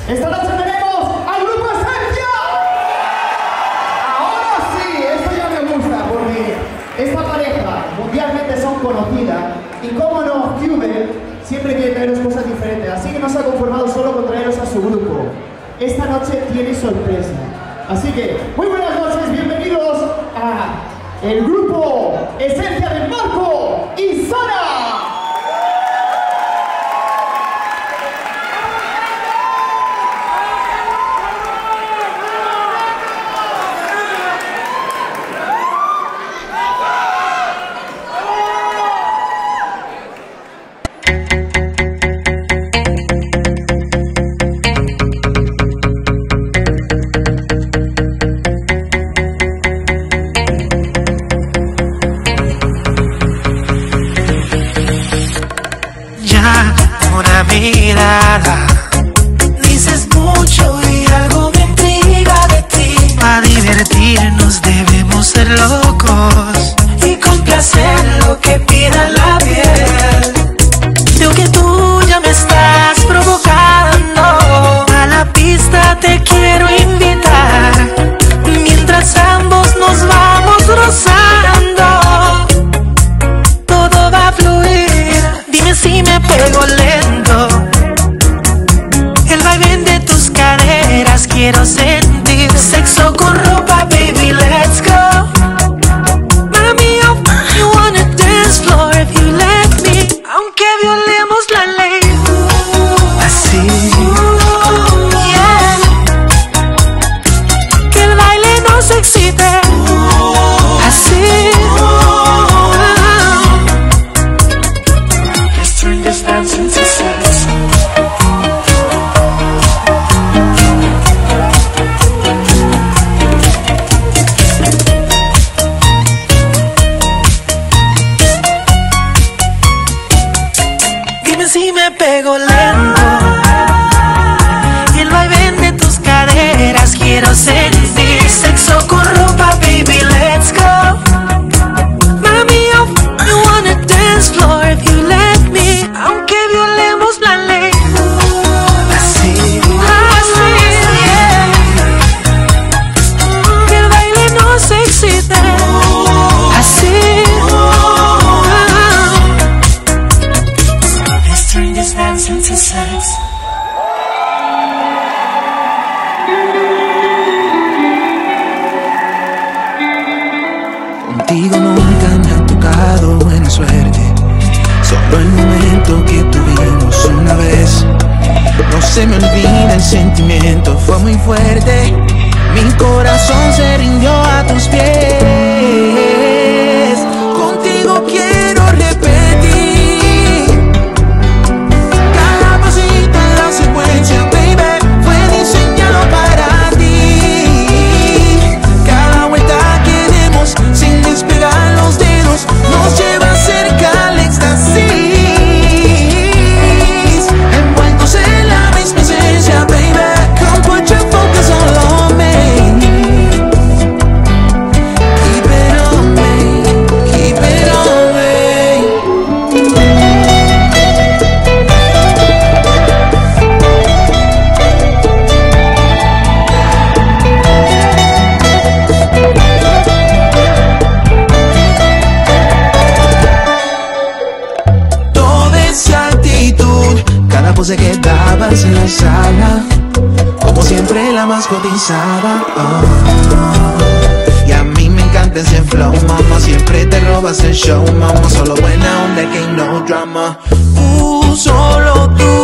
Esta noche tenemos al Grupo Esencia. Ahora sí, esto ya me gusta porque esta pareja mundialmente son conocidas y como no, Cube siempre quiere traeros cosas diferentes, así que no se ha conformado solo con traeros a su grupo. Esta noche tiene sorpresa. Así que, muy buenas noches, bienvenidos a el Grupo Esencia de Marco y Sara. Mirada, dices mucho y algo me intriga de ti. Para divertirnos debemos ser locos y complacer lo que pida la piel. Creo que tú ya me estás provocando. A la pista te quiero invitar. Mientras ambos nos vamos rozando, todo va a fluir. Dime si me pego lento. El baile de tus caderas quiero sentir. Sexo con ropa, baby, let's go. Mami, you wanna dance floor if you let me. Aunque violemos la ley. Así, yeah. Que el baile nos excite. Así, let's turn this dance into sex. Si me pego lento, y el vaivén de tus caderas quiero sentir. Sexo con ropa, baby, let's go. Mami, you wanna dance floor if you let me. Aunque violemos la ley. Así, así, yeah. Que el baile nos excite. Así. Turn this dance into sex. Contigo nunca me ha tocado buena suerte. Solo el momento que tuvimos una vez. No se me olvida el sentimiento, fue muy fuerte. Mi corazón se rindió a tus pies. Contigo quiero repetir. Baby, fue diseñado para ti. Cada vuelta que demos sin despegar los dedos nos lleva cerca al éxtasis. Envueltos en la misma esencia, baby. Come put your focus on me. Keep it on me. Keep it on me. Cada pose que dabas en la sala, como siempre la más cotizada. Y a mí me encanta ese flow, mamá. Siempre te robas el show, mamá. Solo buena onda, que no drama. Solo tú.